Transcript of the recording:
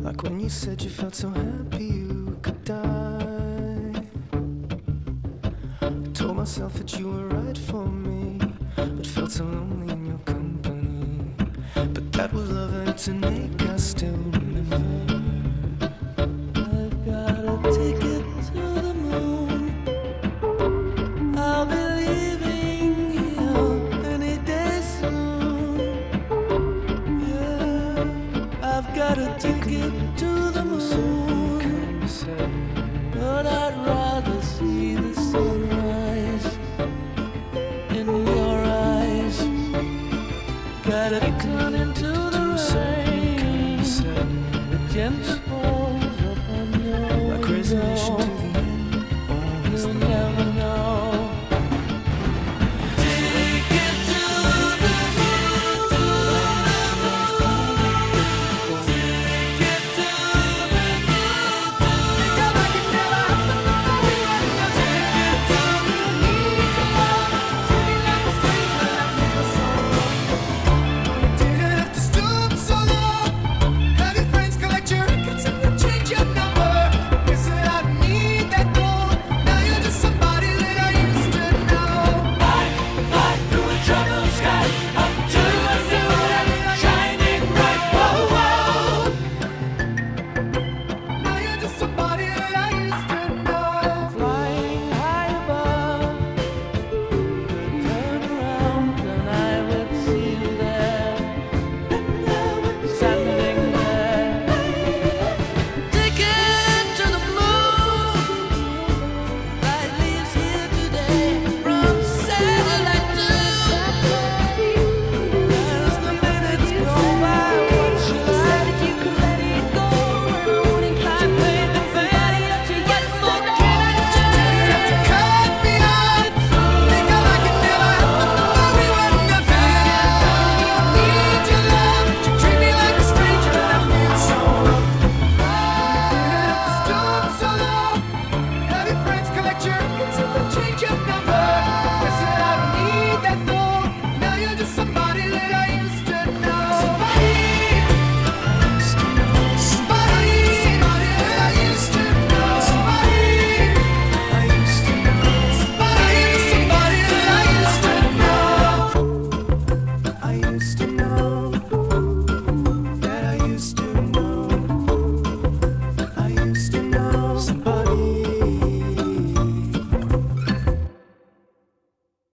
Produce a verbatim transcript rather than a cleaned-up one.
Like when you said you felt so happy you could die. I told myself that you were right for me, but felt so lonely in your company. But that was love and it's an ache I still remember. I've got a ticket to the moon. I'll be leaving here any day soon. Yeah, I've got a ticket to the moon, but I'd rather see the sunrise in your eyes. Gotta turn into the rain, the gentle